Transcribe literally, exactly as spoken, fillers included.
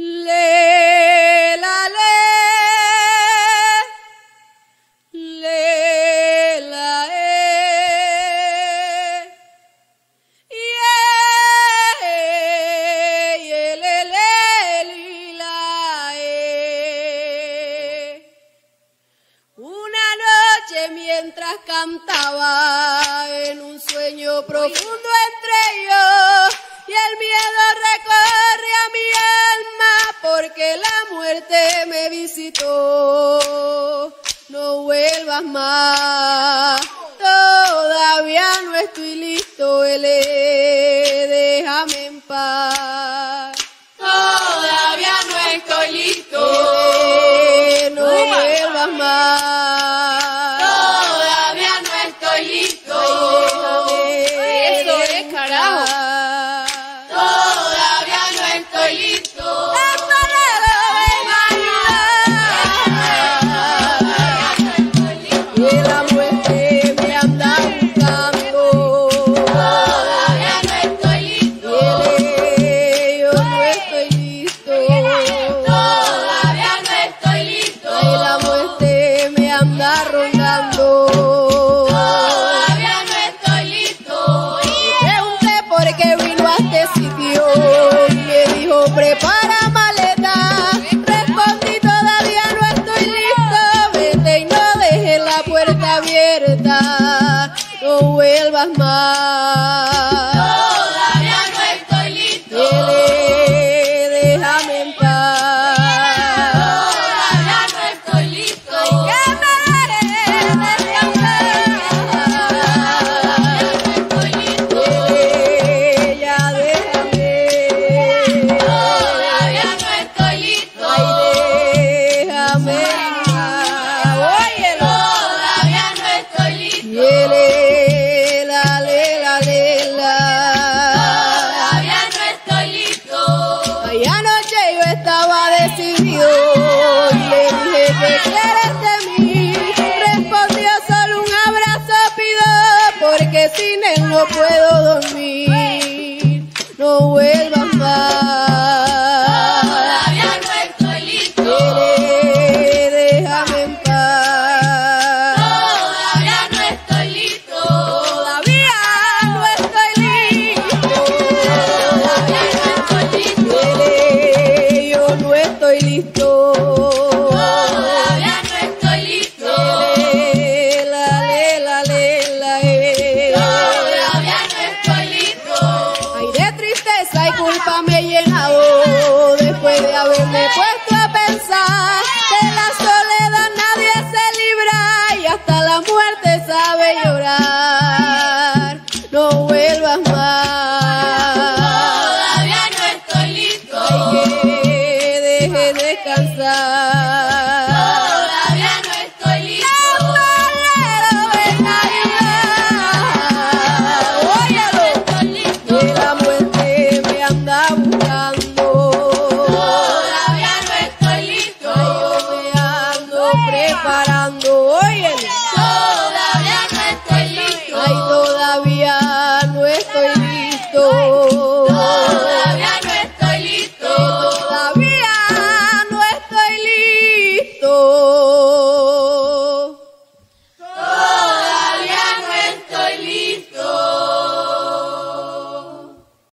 Le, la, le, le, la, e, ye, ye, le, le, li, la, e. Una noche mientras cantaba en un sueño profundo entre ellos, y el miedo recorre a mi alma porque la muerte me visitó. No vuelvas más, todavía no estoy listo, Ele, déjame en paz. Todavía no estoy listo. Ele, no vuelvas más. Todavía no estoy listo. Eso es, carajo. Todavía no estoy listo. Y la muerte me anda buscando. Todavía no estoy listo. Ele, yo no estoy listo. Todavía no estoy listo. Y la muerte me anda rondando. Todavía no estoy listo. Pregunté por qué vino a este sitio y me dijo prepara maleta. Respondí todavía no estoy listo. Vete y no dejes la puerta abierta. No vuelvas más.